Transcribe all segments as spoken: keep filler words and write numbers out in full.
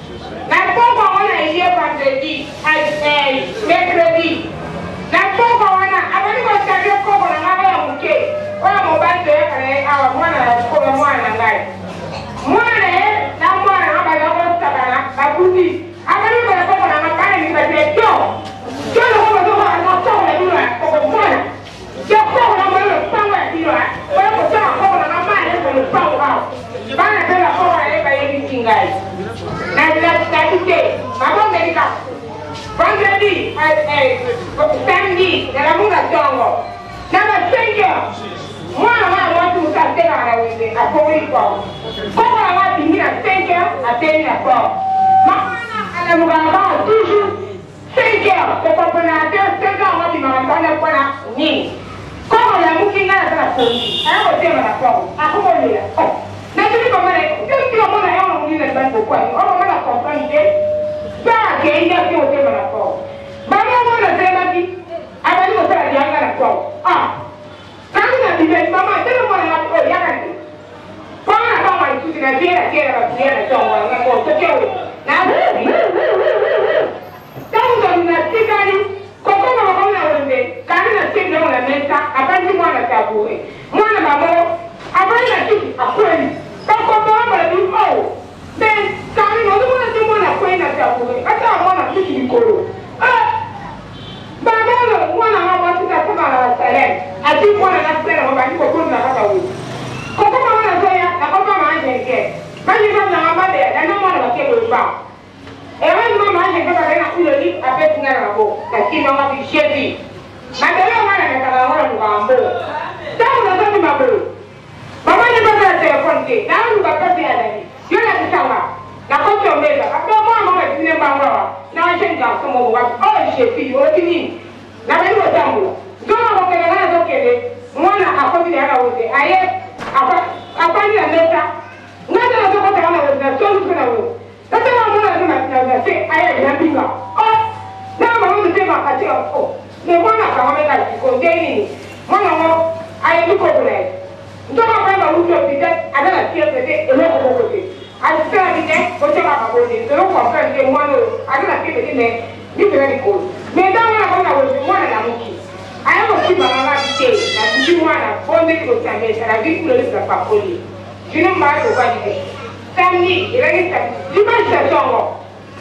Na poco wana iye vendredi, eh, mercredi. Na poco wana abani ko sabio ko na ngaba ya muke. Wa mo bande ya kare awa mwana ko mwana ngai. Mwana na mwana ngaba ya ko sabana babundi. Abani ko ko na ngaba ni ngaba to. Yo lo ko do ha na to na dura ko ko mwana. Yo ko na mo lo pawa dira. Wa ko ta ko na ngaba ni ko lo pawa. Bana bela ko wa e ba yi kingai. Na na Saturday, mama America. Vendredi, eh, samedi, na la munga tongo. Na ba senga. Mwana mwana watu mtateka na wewe, akoi kwa. Kwa la watu ni senga, ateni kwa. Mama ana muganga toujours senga, kwa kwa na senga watu mangana kwa na nini. Kwa la mukinga na sana kuni. Hapo tema na kwa. Hapo ndio. Na tuli kwa mara, ndio mwana yao mwingine bado kwa. Au mwana comprendre. Ba ke ndio kwa tema na kwa. Baba mwana sema ki abali ko sala yanga na kwa. Ah. Kama na bibi mama tena mwana na kwa yanga ni. Kwa na kama itu na jera jera ba jera tongo na kwa tokeo. Na tangu na tikani kwa kama mwana wende kana na tena mwana mesa abali mwana tabure. Mwana mama abali na kitu akweli. Kwa baba na bibi oh. Ben kama no mwana tena mwana kwenda tabure. Hata mwana kitu nikoro. Ah. Baba lo mwana mama tuta kama na sare. Ati mwana na sare mama niko kuna hata wewe. Kwa kama mwana zoya na kwa mama anje. Bali kama na mama de na mwana wake kwa. Ewe mama anje kwa kana kule ni apetu ngara hapo. Lakini mama bisheti. Maendeleo mwana nataka mwana mgambo. Tangu na zote mabro. Mama ni baba telefoni ke. Na ndo baba ya ndani. Yule akisema na kocha omega. Hapo mama mama tine mbawa. Na wajenge somo wa. Oh shefi, otini. Na wewe tangu. Ndio kwa kana na zokele. Mwana akobi ya wote. Aye apa apa ni ameta. Ngata na zoko kana wote. Na sio kuna wewe. Sasa mwana anasema na sasa aye yapinga. Oh. Na mama msema katia oh. Ni mwana kama meka kikoje nini? Mwana wao aye tuko kule. Ndio kama mtu apita adala tia pete eloko kokote. Alisema nje kocha kama bodi. Ndio kwa kwa ndio mwana adala tia pete ne ni very cool. Meda mwana kama wewe mwana na mki. Aya mkiba mama dite na mki mwana bonde ko tamesha na vitu leo za papoli. Jina mbaya kwa dite. Sami ile sami. Dimasha tongo.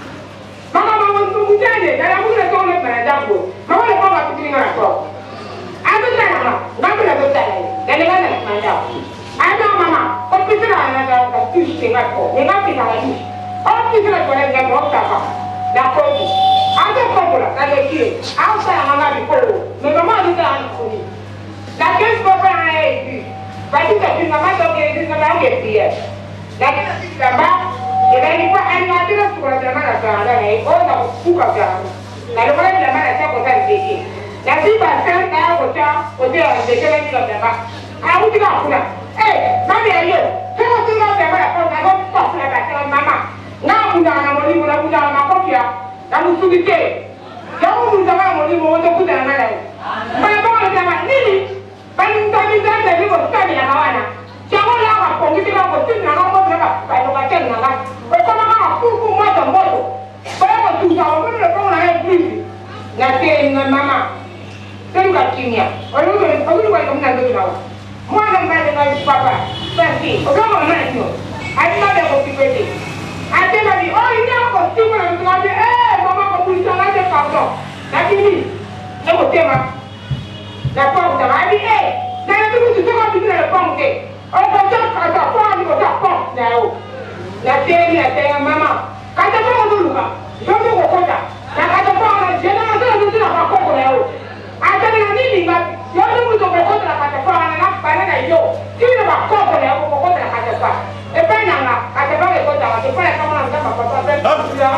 Mama mama mtujane na mwana tongo na jambo. Mama ni kama kutinga na kwa. Ada sana ngambo na dotala. Dale ngana na manda. Ada mama, opitira na na tushi ngako. Ngapi na ngani. Opitira kwa ngai ngako taka. Na kopi. Ada kopola na lekile. Au sana mama biko. Me mama ni ta anko. La kesi papa na hivi. Basi ta mama toke hivi na bange pia. Lakini sisi baba ila ni kwa anatira kwa jamaa sana na hiyo na kuka sana. Na ndio maana jamaa chako sana kiki. Lakini basi na kocha kocha anataka ni kwa jamaa. Au tika kula. Eh, mami ayo. Sasa tika jamaa kwa na kwa kula kwa mama. Na kuna na mwalimu na kuna na kofia. Na msubike. Jamu mzama mwalimu wote kuja na nani. Bana bana jamaa nini? Bali mtani zake ndio stadi ya hawana. Jamu la kwa kongiti kwa kotini na ngombe na kwa kwa tena na. Kwa kama kama kuku moto moto. Kwa hiyo tuzaombe na kwa na hivi. Na tena mama. Tena kimya. Wale wale wale kama ndio nao. Mwana mbele na papa. Basi, kama mwanangu. Hadi baada ya kupipete. Atema ni oh ina kwa simu na mtuaje eh mama kwa kuisanaje kato. Lakini ndio tema. Na kwa mtawadi eh na ndio tutoka bila ya pombe. Au kwa chaka za kwa ni kwa pombe nao. Na tena tena mama. Kata kwa nduluka. Ndio kwa koda. Na kata kwa na jana ndio ndio kwa koko nao. Hata na nini ngapi? Yote mtu kwa koda kata kwa na na bana na hiyo. Kile kwa koko nao kwa koda kata kwa. Epana nga atabawe koda atafanya kama anataka papa pesa.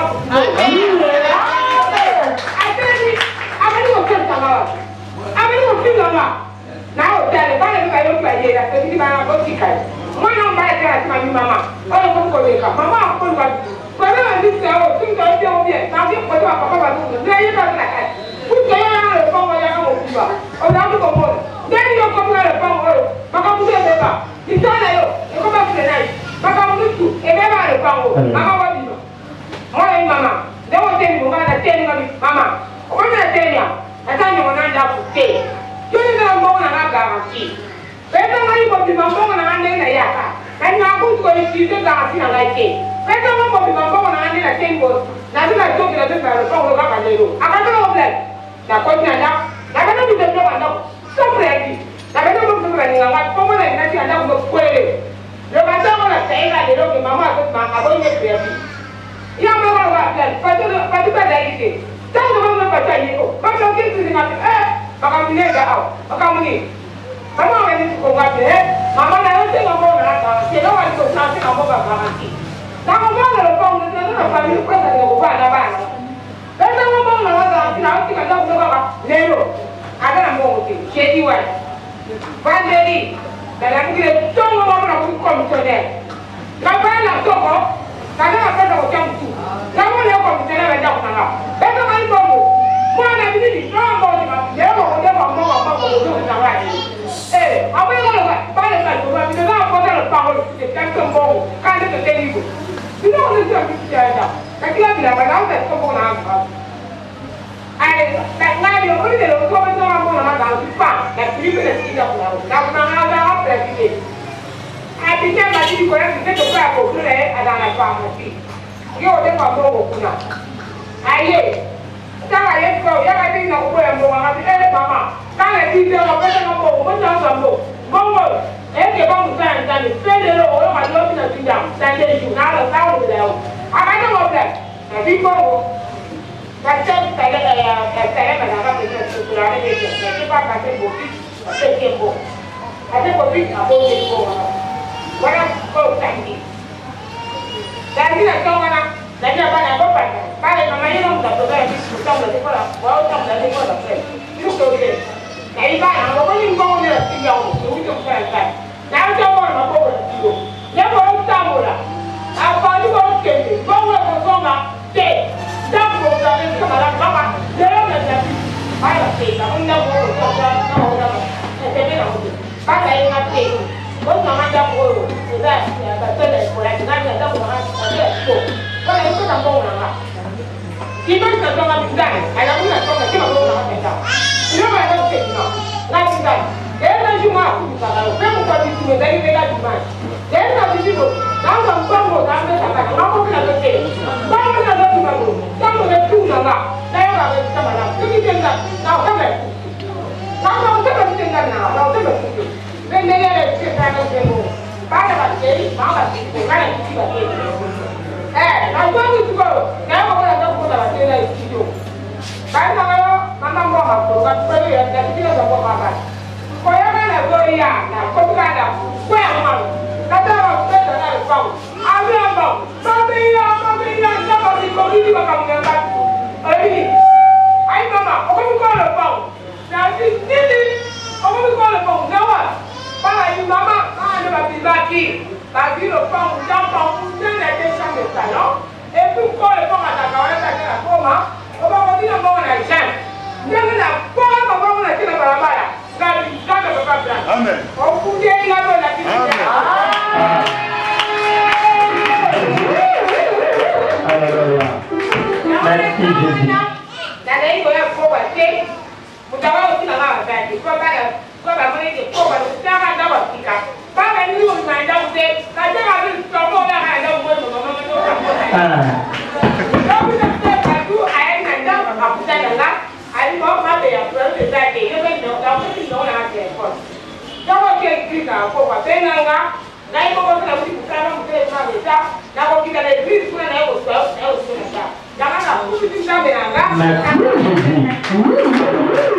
Ateni ameni okenta ngawa. Ameni okinga ngawa. Na hotel bana ni kayo kwa yera tedi bana botika. Mwana mbaya kana sima ni mama. Oyo ko ko beka. Mama ko ko. Kwa nini ndisi hao tunga ndio mbie. Na ndio kwa papa baba tu. Ndio yeye kana. Kuja yana le pango ya kama kuba. Oyo ndo ko mbona. Ndio ko mbona le pango oyo. Maka mzee beba. Kitana yo. Niko ba kule nai. Maka mtu ebeba le pango. Maka wabino. Hey mama, they won't tell you mama that tell you mama. What I tell you? I tell you when I have to stay. You need a bone and I guarantee. Better money for the bone and I need a yaka. And you are going to go to see the guarantee like it. Better one for the bone and I need a table. Now I told you that this is a phone of a little. I can't know that. Now, what you are I cannot do the job and not so ready. I cannot do the running. I'm like, come on, and I don't go square. You might not want to say that they don't get mamma, but I'm going to get ready. You don't know what that, but you know, but you better eat it. Tell the woman what I know. But don't get to the matter. Eh, but I'm near the house. But I'm in. Come on, I need to go back there. Mamma, I don't think I'm going to have you know what to something I'm over guarantee. Now I'm going to phone the other family president of Ghana. There's no one on the I think I don't know about Nero. I don't know what it is. Shady way. One lady that I'm going to tell you what I'm going to come to them. Now, when I'm so hot, I don't have to come to. Now, when you're coming to them, I don't know. Better my bubble. One of the things strong about them, never will never know about what you're doing. Hey, I will not buy the time to run because I'm going to power to the temple bubble. Kind of the table. You know, this is a big area. I can't be like I was at some point. I that now you're only the comment on one about the fact that three minutes is up now. Now, now, now, president. I became a little correct to take a crap of the and I found my feet. You're the one now. I hear. So I have to go. Yeah, I think I'm going to go. I'm going to mama. Can I see them? I'm going to go. What's up, Sambo? Go. Every one time, then you spend it all over my looking at you down. Then you now a thousand down. I don't know that. I think go. That's just like a seven and a half minutes to run it. I think I can go big. I think I go. I think a big about it. What else? Oh, thank you. That's it. I don't want to. Then you're going to go back. But I'm not going to go back. Some of the people are well, some of the people are saying, you go there. Now, if I'm going to go there, you know, we can try that. Now, don't want to go to you. Never on Samoa. I'll find you on Kennedy. Go over the summer. Day. That program is coming up. Mama, they're not that. I don't say that. I'm not going to go to the but I am not saying. What's my mother for? Is that the tennis for like nine and double one? But I put a bone on her. He must have done it done. I don't want to talk about it. You know, I don't say no. Nothing done. There's no human. People got this with any bigger demand. There's no people. Now I'm going to have a couple of things. Some of them are not some of them too long. They are some of them. You can that. Now come back. Now I'm going to say that now. Now come back. When they are at the time of the moon. Part of a day, Mama, they ran to see a day. Eh, I'm going to go. Now I'm going to go to a day like you. By now, Mama Mama, but very at the beginning of what I for every very young, now, put together. Well, Mama, that's all better than I found. I remember, something young, something young, somebody community become their back. I Mama, I'm going to call a phone. Now, she's sitting, I'm going to call a phone. Now what? Bye, Mama, I never be lucky. But you know, from jump on, then I take some of the salon. If you call a phone at a car, I can have home, over what you know, I can. Then I call a phone at a car. That is not a problem. Amen. Oh, who dare you have a lucky? That ain't going to go a day. But I don't think I'm back. It's better. Because I'm going to go over the star and double sticker. But I knew my dog said, I think I will stop all that I don't want to go. I do, I am not upset a lot. I love my day of birthday that day. You don't know, don't know how to get for. Don't get this out for what they know now. Now you go to the people who say, now we're going to do when I was twelve, I was going to stop. Now I'm not putting something on that.